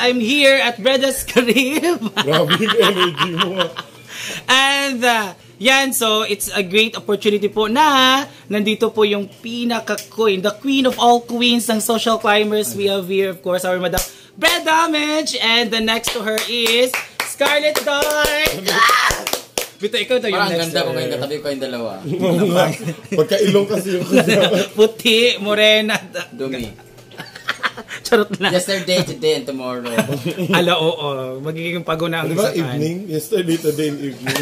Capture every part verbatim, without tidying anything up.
I'm here at Brenda's Crib. Grabe yung energy mo. And, uh, yan, so it's a great opportunity po na nandito po yung pinaka-queen, the queen of all queens ng social climbers. We have here, of course, our Madam Brenda Damage. And the next to her is Scarlett Dark. Bito, ikaw to yung parang next. Parang ganda ko ngayon katabi ko yung dalawa. Pagka-ilong kasi yung puti, morena. Dumi. Charot na. Yesterday, today, and tomorrow. Ala, oo. Magiging paguna ang diba, evening? Yesterday, today, and evening.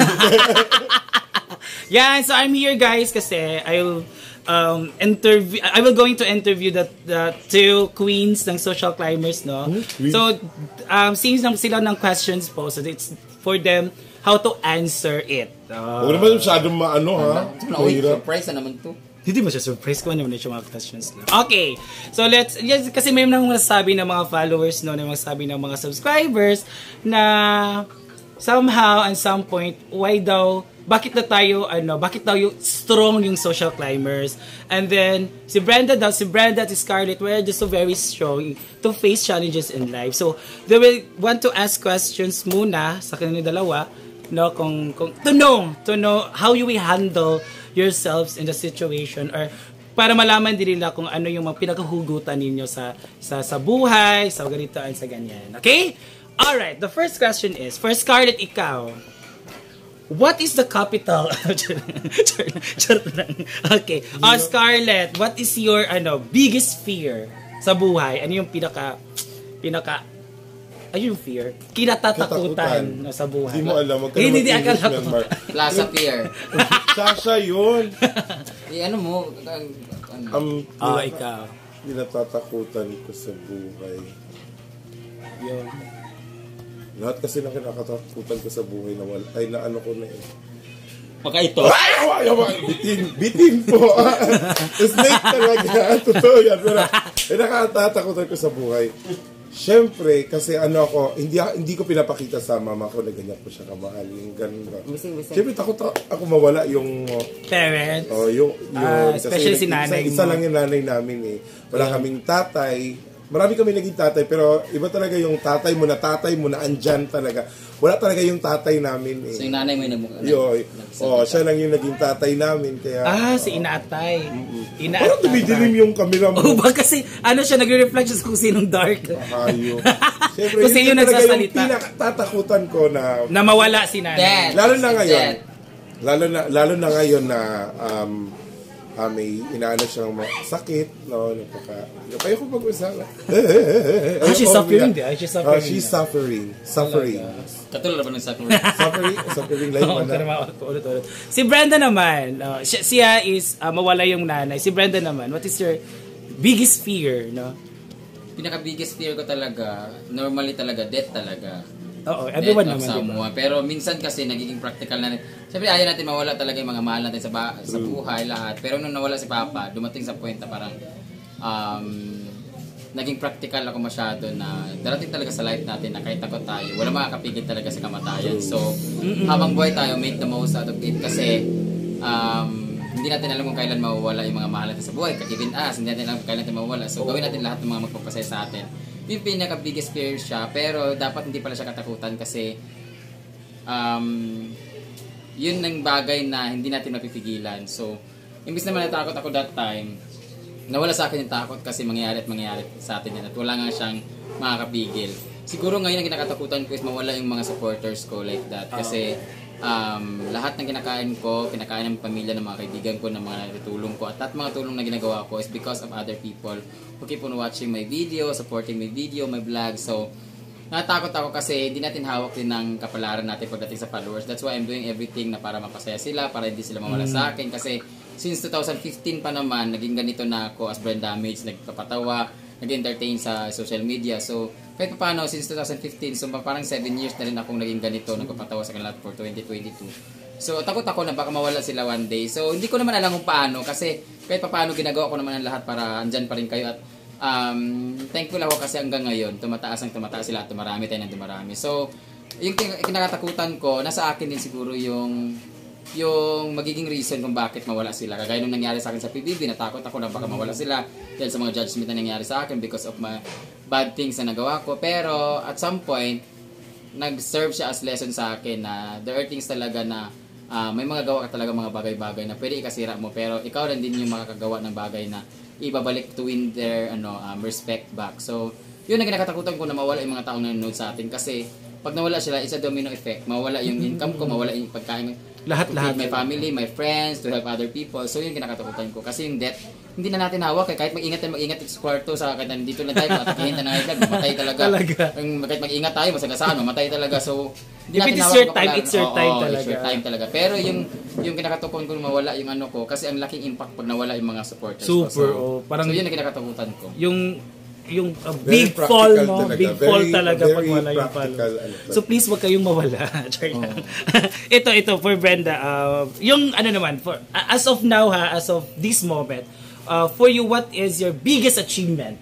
Yeah, so I'm here guys kasi I'll um interview I will going to interview the, the two queens ng social climbers, no. Hmm? So um since lang sila ng questions po, so it's for them how to answer it. Uh, Huwag naman masyadong maano ha. Surprise na naman to. Hindi ba siya surprise ko naman yung mga questions na. Okay. So let's yes, kasi may nang masasabi ng mga followers, no, na masasabi ng mga subscribers na somehow at some point why daw bakit na tayo, ano, bakit daw yung strong yung social climbers. And then, si Brenda daw, si Brenda at si Scarlett were just so very strong to face challenges in life. So, they will want to ask questions muna sa kanilang dalawa, no, kung, kung, to know, to know how you will handle yourselves in the situation or para malaman din nila kung ano yung mga pinakahugutan ninyo sa, sa, sa buhay, sa ganito, sa ganyan. Okay? Alright, the first question is, for Scarlett, ikaw, what is the capital? Okay. Oh, Scarlett, what is your ano biggest fear sa buhay? Ano yung pinaka pinaka ayun fear? Kinatatakutan no, sa buhay. Hindi mo alam, magkano hindi di akala ko. Plaza fear. Sasha yun. Eh, ano mo? Ano? Um, oh, ikaw. Kinatatakutan ko sa buhay. Yun. Lahat kasi na kinakatakutan ko sa buhay na wala, ay naano ko na eh. Baka ito. Ay, ay, ay, bitin, bitin po. Snake talaga. Totoo yan. Pero, ay nakatatakutan ko sa buhay. Siyempre, kasi ano ako, hindi hindi ko pinapakita sa mama ko na ganyan ko siya kamahal. Yung ganun ba. Siyempre, takot ako mawala yung parents. Oh, yung, yung uh, especially si nanay isa, isa lang yung nanay namin eh. Wala yeah. kaming tatay. Marami kami naging tatay, pero iba talaga yung tatay mo na tatay mo na andyan talaga. Wala talaga yung tatay namin eh. So yung nanay mo yung nagmukha? Yoy. Oh, siya lang yung naging tatay namin. Kaya, ah, oh. si Inaatay. Mm-hmm. Inaatay. Parang tumidilim yung camera mo. Oh, ba kasi ano siya, nagre-reflect siya kung sinong dark. Ayo. Siyempre, kasi yun nagsasalita. Yung pinakatatakutan ko na... Na mawala si nanay. Dead. Lalo na ngayon. Lalo na, lalo na ngayon na... Um, Uh, may inaano siyang sakit, no, napaka, kaya ko pag-usapan. Ah, she's suffering, di? She's suffering. Oh, she's suffering. Suffering. Katulad ba ng suffering? Suffering, suffering life oh, na. Ulit-ulit. Si Brenda naman, uh, siya, siya is uh, mawala yung nanay. Si Brenda naman, what is your biggest fear, no? Pinaka-biggest fear ko talaga, normally talaga, death talaga. Oo, everyone naman. Diba? Pero minsan kasi nagiging practical na rin. Siyempre ayaw natin mawala talaga yung mga mahal natin sa, ba- sa buhay, lahat. Pero nung nawala si Papa, dumating sa point na parang um, naging practical ako masyado na darating talaga sa life natin na kahit takot tayo, wala makakapigil talaga sa kamatayan. So, habang buhay tayo, make the most out of it kasi um, hindi natin alam kung kailan mawawala yung mga mahal natin sa buhay. Even us, hindi natin alam kung kailan natin mawawala. So, gawin natin lahat ng mga magpapasaya sa atin. Yung pinaka-biggest fear siya, pero dapat hindi pala siya katakutan kasi um, yun ang bagay na hindi natin mapipigilan. So, imbis naman natakot ako that time, nawala sa akin yung takot kasi mangyayari at mangyayari sa atin yan at wala nga siyang makakapigil. Siguro ngayon ang kinakatakutan ko is mawala yung mga supporters ko like that kasi um, lahat ng kinakain ko, kinakain ng pamilya, ng mga kaibigan ko, ng mga natutulong ko at at mga tulong na ginagawa ko is because of other people who keep on watching my video, supporting my video, my vlog. So, natakot ako kasi hindi natin hawak din ng kapalaran natin pagdating sa followers. That's why I'm doing everything na para mapasaya sila, para hindi sila mawala mm. sa akin. Kasi since twenty fifteen pa naman, naging ganito na ako as Brenda Damage, nagpapatawa, nag-entertain sa social media. So, kahit pa paano, since twenty fifteen, so parang seven years na rin akong naging ganito, nagpapatawa sa kanila for twenty twenty-two. So, takot ako na baka mawala sila one day. So, hindi ko naman alam kung paano kasi kahit pa paano, ginagawa ko naman ang lahat para andyan pa rin kayo at um, thankful ako kasi hanggang ngayon, tumataas ang tumataas sila at tumarami tayo ng tumarami. So, yung kinakatakutan ko, nasa akin din siguro yung yung magiging reason kung bakit mawala sila. Kagaya nung nangyari sa akin sa P B B, natakot ako na baka mawala sila dahil sa mga judgment na nangyari sa akin because of my bad things na nagawa ko. Pero at some point, nag-serve siya as lesson sa akin na there are things talaga na uh, may mga gawa ka talaga mga bagay-bagay na pwede ikasira mo, pero ikaw rin din yung makakagawa ng bagay na ibabalik to win their ano, um, respect back. So, yun ang kinakatakutan ko na mawala yung mga taong nanonood sa atin kasi pag nawala sila, it's a domino effect. Mawala yung income ko, mawala yung pagkain. Lahat-lahat. My family, my friends, to help other people. So yun kinakatakutan ko. Kasi yung death, hindi na natin hawak. Eh. Kahit mag-ingat tayo, mag-ingat sa kwarto, sa kahit nandito lang tayo, matakihin tayo na ngayon, mamatay talaga. talaga. Kahit mag-ingat tayo, masagasaan, mamatay talaga. So, hindi if natin it's hawak. your time, it's your oh, time oh, talaga. It's your time talaga. Pero yung yung kinakatakutan ko na mawala yung ano ko, kasi ang laking impact pag nawala yung mga supporters. Super, ko. So, oh, parang, so yun ang kinakatakutan ko. Yung yung uh, big fall, no? Talaga. Big Very, fall talaga pag wala yung fall. Ano, so please wag kayong mawala. Oh. ito, ito for Brenda. Uh, yung ano naman, for as of now ha, as of this moment, uh, for you, what is your biggest achievement?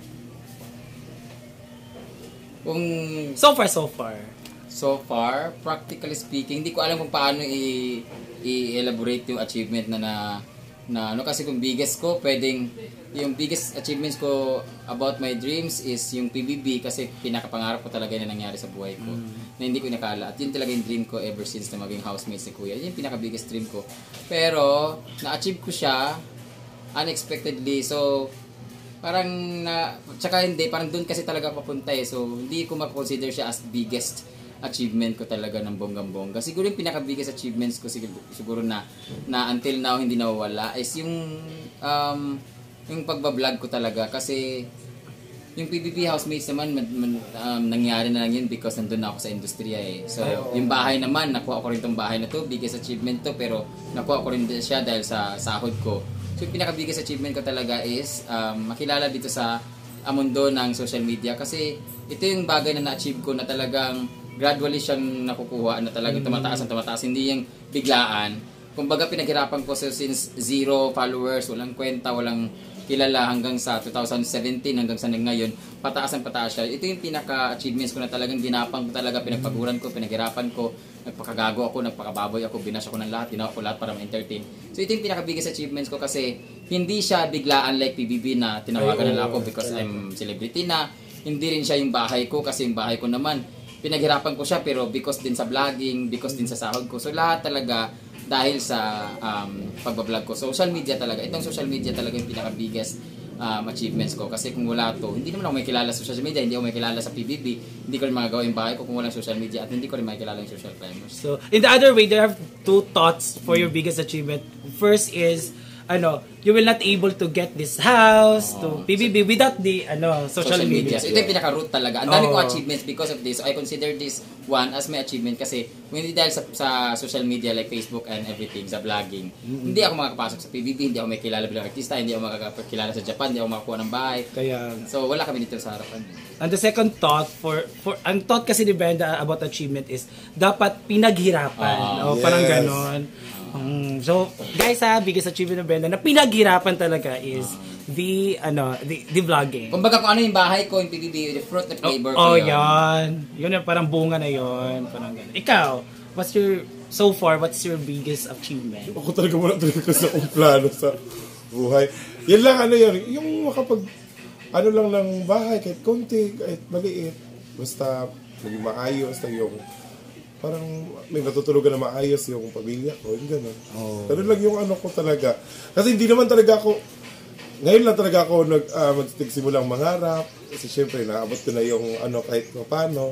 Kung so far, so far. So far, practically speaking, hindi ko alam kung paano i- i-elaborate yung achievement na na na ano kasi kung biggest ko pwedeng yung biggest achievements ko about my dreams is yung P B B kasi pinakapangarap ko talaga na nangyari sa buhay ko mm. na hindi ko inakala at yun talaga yung dream ko ever since na maging housemates ni Kuya. Yun yung pinaka biggest dream ko, pero na-achieve ko siya unexpectedly, so parang na tsaka hindi parang doon kasi talaga papunta eh, so hindi ko ma-consider siya as biggest achievement ko talaga ng bonggang-bongga. Siguro yung pinaka-biggest achievements ko siguro, siguro na na until now hindi nawawala is yung um, yung pagba-vlog ko talaga kasi yung P B B housemates naman man, man, um, nangyari na lang yun because nandun na ako sa industriya eh. So yung bahay naman, nakuha ko rin tong bahay na to, biggest achievement to, pero nakuha ko rin siya dahil sa sahod ko. So yung pinaka-biggest achievement ko talaga is um, makilala dito sa uh, mundo ng social media kasi ito yung bagay na na-achieve ko na talagang gradually siyang nakukuha na talagang tumataas ang tumataas, hindi yung biglaan. Kumbaga pinaghirapan ko so, since zero followers, walang kwenta, walang kilala hanggang sa two thousand seventeen hanggang sa ngayon, pataas ang pataas siya. Ito yung pinaka-achievements ko na talagang ginapang ko talaga, pinagpaguran ko, pinaghirapan ko, nagpakagago ako, nagpakababoy ako, binash ako ng lahat, ginawa ko lahat para ma-entertain. So ito yung pinaka-biggest achievements ko kasi hindi siya biglaan like P B B na tinawagan nila ako because I'm celebrity na. Hindi rin siya yung bahay ko kasi yung bahay ko naman pinaghirapan ko siya pero because din sa vlogging, because din sa sahod ko. So lahat talaga dahil sa um, pagbablog ko. Social media talaga. Itong social media talaga yung pinaka-biggest um, achievements ko. Kasi kung wala to, hindi naman ako may kilala sa social media, hindi ako may kilala sa P B B, hindi ko rin magagawa yung bahay ko kung walang social media at hindi ko rin may kilala yung social climbers. So, in the other way, there are two thoughts for your biggest achievement. First is, ano, you will not able to get this house oh, to P B B so, without the ano social, social media. media. So ito yung pinaka-root talaga. Ang dami oh. ko achievements because of this. So I consider this one as my achievement kasi hindi dahil sa, sa social media like Facebook and everything, sa vlogging. Mm-hmm. Hindi ako makakapasok sa P B B, hindi ako may kilala bilang artista, hindi ako makakakilala sa Japan, hindi ako makakuha ng bahay. Kaya, so wala kami dito sa harapan. And the second thought for for ang thought kasi ni Brenda about achievement is dapat pinaghirapan. Uh, oh, yes. Parang ganon. Um, so guys ha, biggest achievement ng Brenda na pinaghirapan talaga is the ano the, the vlogging. Kumbaga kung ano yung bahay ko, yung P B B, the fruit of labor oh, ko. Oh, yan. Yun yung parang bunga na yun. Parang ganun. Ikaw, what's your, so far, what's your biggest achievement? Ako talaga wala talaga kasi akong plano sa buhay. Yan lang ano yan, yung makapag, ano lang ng bahay, kahit konti, kahit maliit. Basta, maging maayos na yung parang may matutulugan na maayos yung pamilya ko, yung gano'n. Oh. Ganun lang yung ano ko talaga. Kasi hindi naman talaga ako, ngayon lang talaga ako nag, uh, magsimulang mangarap. Kasi syempre, naabot ko na yung ano kahit paano.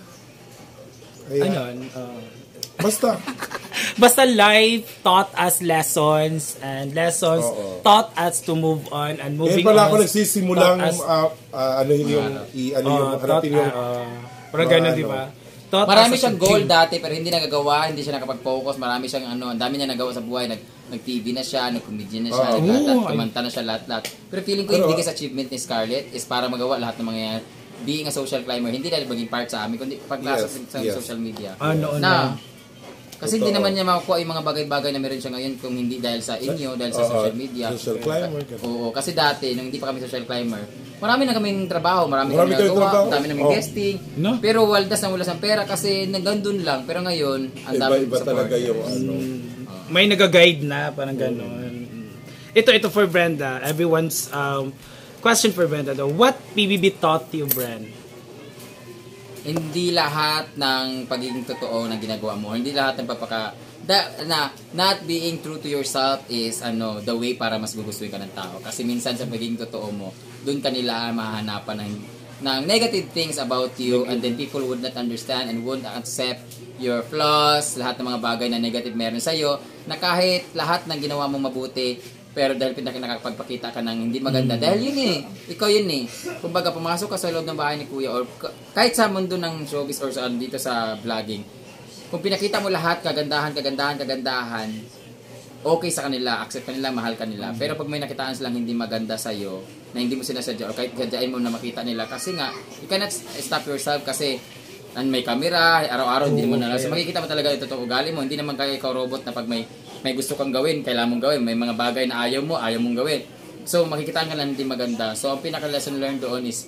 Kaya, ano? Uh, basta. Basta life taught us lessons and lessons Oo. taught us to move on and moving on. Ngayon pala ako nagsisimulang uh, uh, ano yung, i, ano yung, uh, harapin yung, uh, parang gano'n, di ba? Thought marami siyang goal dati pero hindi nagagawa, hindi siya nakapag-focus. Marami siyang ano, ang dami niya nagawa sa buhay. Nag nag-T V na siya, nag-comedian na siya, oh, nag-lahat, kumanta na siya lahat-lahat. Pero feeling ko yung biggest achievement ni Scarlett is para magawa lahat ng mga being a social climber, hindi dahil maging part sa amin, kundi pagpasok yes, sa yes. social media. Ano, na, kasi hindi naman niya makukuha yung mga bagay-bagay na meron siya ngayon kung hindi dahil sa inyo, dahil sa uh, social media. Social climber. Oo, kasi dati, nung hindi pa kami social climber, marami na kaming trabaho, marami, marami kami nagawa, marami naming oh. guesting. No? Pero waldas na wala sa pera kasi nagandun lang. Pero ngayon, ang dami iba, iba talaga yung ano. may nag-guide na, parang gano'n. Ito, ito for Brenda. Everyone's um, question for Brenda though. What P B B taught you, Bren? Hindi lahat ng pagiging totoo na ginagawa mo, hindi lahat ng papaka da, na not being true to yourself is ano the way para mas gugustuhin ka ng tao. Kasi minsan sa pagiging totoo mo, doon kanila mahahanapan ng ng negative things about you, and then people would not understand and won't accept your flaws, lahat ng mga bagay na negative meron sa'yo, na kahit lahat ng ginawa mong mabuti, pero dahil pinakapagpakita ka ng hindi maganda, mm. dahil yun eh, ikaw yun eh. Kumbaga, pumasok ka sa loob ng bahay ni Kuya, or kahit sa mundo ng showbiz or sa, dito sa vlogging, kung pinakita mo lahat, kagandahan, kagandahan, kagandahan, okay sa kanila, accept kanila, mahal kanila. Pero pag may nakitaan silang hindi maganda sa'yo, na hindi mo sinasadya, o kahit sadyain mo na makita nila, kasi nga, you cannot stop yourself kasi may camera, araw-araw hindi mo na. So makikita mo talaga yung totoo ugali mo. Hindi naman kaya ikaw robot na pag may may gusto kang gawin, kailangan mong gawin. May mga bagay na ayaw mo, ayaw mong gawin. So makikita ka lang hindi maganda. So ang pinaka-lesson learned doon is,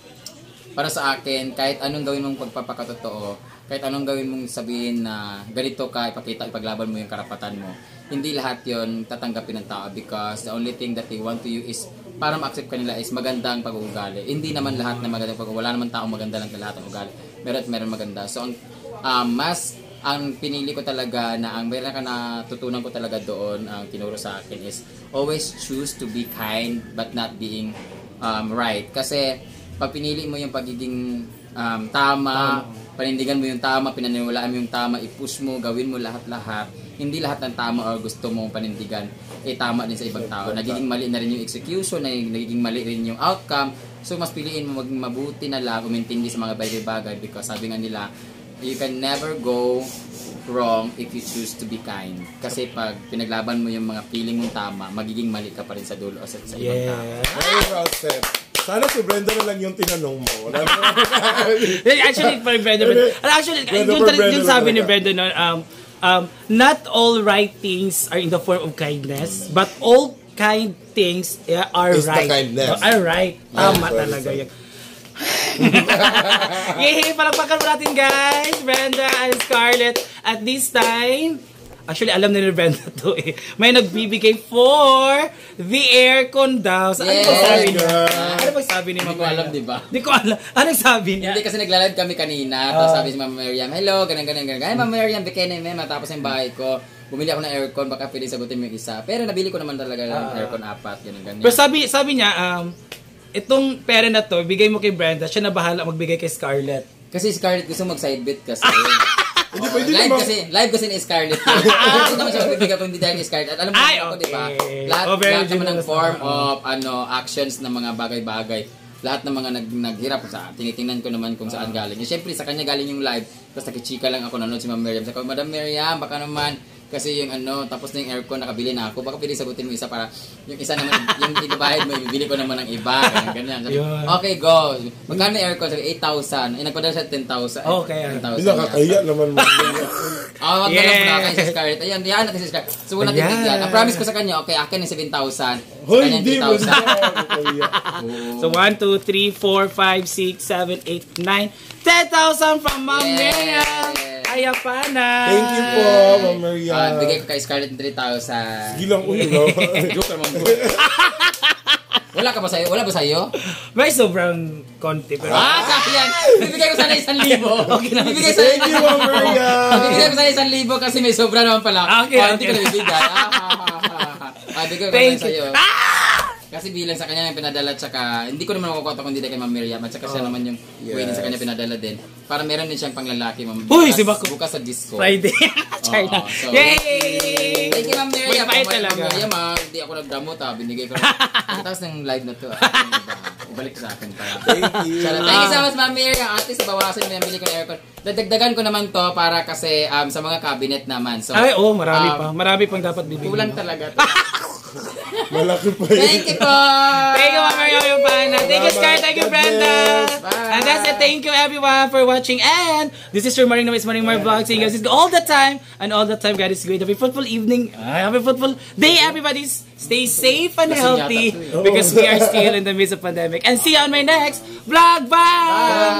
para sa akin, kahit anong gawin mong pagpapakatotoo, kahit anong gawin mong sabihin na ganito ka, ipakita, ipaglaban mo yung karapatan mo, hindi lahat yon tatanggapin ng tao, because the only thing that they want to you is para ma-accept kanila is magandang pag-uugali. Hindi naman lahat na magandang pag-uugali. Wala naman taong maganda lang lahat ng ugali. Meron at meron maganda. So, ang um, mas, ang pinili ko talaga na ang meron ka na tutunan ko talaga doon, ang tinuro sa akin is always choose to be kind but not being um, right. Kasi, pag pinili mo yung pagiging um, tama, panindigan mo yung tama, pinaniwalaan mo yung tama, i-push mo, gawin mo lahat-lahat, hindi lahat ng tama o gusto mong panindigan, eh tama din sa ibang tao. Nagiging mali na rin yung execution, nagiging mali rin yung outcome. So, mas piliin mo maging mabuti na lang, umintindi sa mga bagay-bagay, because sabi nga nila, you can never go wrong if you choose to be kind. Kasi pag pinaglaban mo yung mga feeling mong tama, magiging mali ka pa rin sa dulo o sa, sa ibang Yeah. tao. Very well said. Sana si Brenda na lang yung tinanong mo. Wala na. Actually, for Brenda, Brenda. Actually, Brenda yung, for tal- Brenda yung lang sabi ni talaga. Brenda, no, um, um, not all right things are in the form of kindness, but all kind things yeah, are Is the right. kindness. Are right. Tama sorry, talaga sorry. yan. Yay! Palakpakan mo natin, guys! Brenda and Scarlett. At this time, actually, alam na ni Brenda to eh. May nagbibigay for the aircon daw. So, ano Yes, ba sabi niya? girl. Ano ba sabi ni Hindi Mama ko alam, Brenda? di ba? Hindi ko alam. Anong sabi niya? Hindi, kasi nagla-live kami kanina, tapos sabi si Mama Miriam, hello, ganun, ganun, ganun. Ay, Mama Miriam, bikini, ma'am, matapos yung bahay ko. Bumili ako ng aircon, baka pwede sagutin mo yung isa. Pero nabili ko naman talaga ng aircon apat, ganun, ganun. Pero sabi, sabi niya, um, itong pera na to, bigay mo kay Brenda, siya na bahala magbigay kay Scarlett. Kasi Scarlett gusto mag-side bet kasi. Hindi Oh, pwede live naman. kasi, live kasi ni Scarlett. Hindi naman siya magbibigay kung hindi dahil ni Scarlett. At alam mo Ay, naman ako, di ba? okay. Lahat, Oh, very lahat naman ng generous form naman. of ano actions ng mga bagay-bagay. Lahat ng mga nag, naghirap sa tinitingnan ko naman kung saan galing. Siyempre, sa kanya galing yung live. Tapos nakichika lang ako, nanonood si Ma'am Miriam. Sabi ko, Madam Miriam, baka naman, kasi yung ano, tapos na yung aircon, nakabili na ako. Baka pwede sagutin mo isa para, yung isa naman, yung ibabahid mo, ibibili ko naman ng iba. Ganyan, ganyan. Sabi, Yun. okay, go. Magkano yung aircon? Sabi, eight thousand. Eh, nagpadala siya ten thousand. Okay, ah. ten thousand. Hindi nakakaya naman mo. Ah, wag na Yeah. lang pala kayo sa Scarlett. Ayan, yan natin si Scarlett. So, wala Ayan. tibigyan. Ang promise ko sa kanya, okay, akin yung seven thousand. Sa Hoy, kanya hindi eight mo. thousand. So, one, two, three, four, five, six, seven, eight, nine, ten thousand from Ma'am Yeah. Miriam. Ayapana. Thank you po, Ma'am Maria. Ah, bigay ko kay Scarlett ng three thousand. Sige lang ulo, no? Joke naman po. Wala ka ba sa'yo? Wala ba sa'yo? May sobrang konti. Pero, Ah, sabi yan. Bibigay ko sana isang libo. Okay na. Bibigay sa Thank you, Ma'am Maria. Bibigay ko sana isang libo kasi may sobra naman pala. Okay, Ah, hindi ko okay. na bibigay. Ah, ah, ah, ah. Ah, bigay ko Thank na sa'yo. you. Ah! Kasi bilang sa kanya yung pinadala, tsaka hindi ko naman makukuha kundi kay Ma'am Miriam, at tsaka siya Oh. naman yung Yes. pwede sa kanya pinadala din. Para meron din siyang panglalaki, Ma'am. Uy, Bukas- si Bako. Bukas sa disco. Friday. China. Oo, so- Yay! Thank you, Ma'am Miriam. Mabait Ma'am talaga. Miriam, ah, hindi ako nagdamot, ah. Binigay ko na. Tapos ng live na to, ah. Ibalik sa akin para. Thank you. Sarap. Thank you so much, Ma'am Miriam. At least, bawasan mo yung bili ko ng aircon. Dadagdagan ko naman to para kasi um, sa mga cabinet naman. So, Ay, oh, marami um, pa. Marami pang dapat bibigyan. Kulang mo. talaga to. Malaki pa yun. Thank you po! Thank you, Ma'am Miriam Yupana. Thank you, Scar. Thank you, God Brenda. bless. Bye. And that's it. Thank you, everyone, for watching. And this is your Morning Noise Morning More Vlog. Saying guys, all the time. And all the time, guys, it's great. Have a fruitful evening. Uh, have a fruitful day, everybody. Stay safe and Lasing healthy. yata to eh. Because we are still in the midst of pandemic. And see you on my next vlog. Bye!